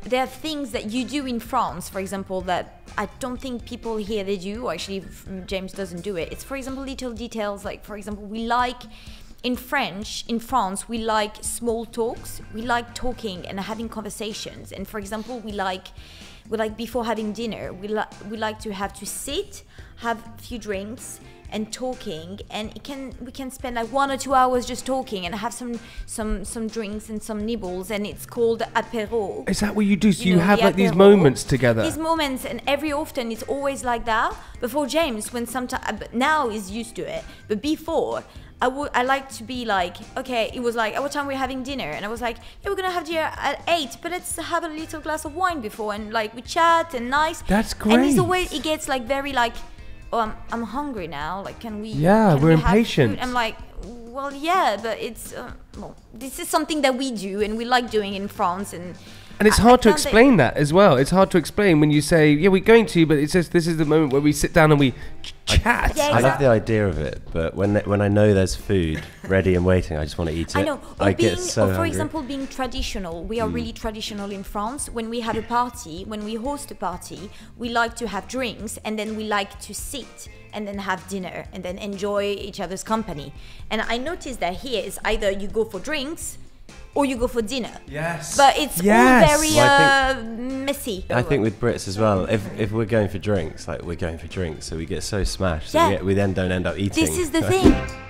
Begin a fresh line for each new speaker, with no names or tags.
there are things that you do in France, for example, that I don't think people here they do, or actually James doesn't do it. It's, for example, little details, like, for example, we like, in France, we like small talks. We like talking and having conversations. And for example, we like before having dinner, we like to have to sit, have a few drinks, and talking, and we can spend like 1 or 2 hours just talking and have some drinks and some nibbles, and it's called apéro.
Is that what you do? So you have like these moments together?
These moments, and every often it's always like that. Before James, when sometimes, now he's used to it, but before, I like to be like, okay, it was like, at what time we're having dinner? And I was like, yeah, we're gonna have dinner at 8, but let's have a little glass of wine before, and like we chat and nice.
That's great.
And he's always, it gets like very like, oh, I'm hungry now. Like, can we?
Yeah, we're impatient.
I'm like, well, yeah, but it's well, this is something that we do and we like doing in France, and
it's hard to explain that as well. It's hard to explain when you say, yeah, we're going to, but it's just this is the moment where we sit down and we chat.
Yeah,
I love the idea of it, but when I know there's food ready and waiting, I just want to eat it.
I know.
I get so
for
hungry.
example, being traditional. We are really traditional in France. When we have a party, when we host a party, we like to have drinks, and then we like to sit and then have dinner and then enjoy each other's company. And I noticed that here is either you go for drinks or you go for dinner.
Yes.
But it's all very messy.
I think with Brits as well, if we're going for drinks, like we're going for drinks, so we get so smashed,
Yeah.
so we then don't end up eating.
This is the thing.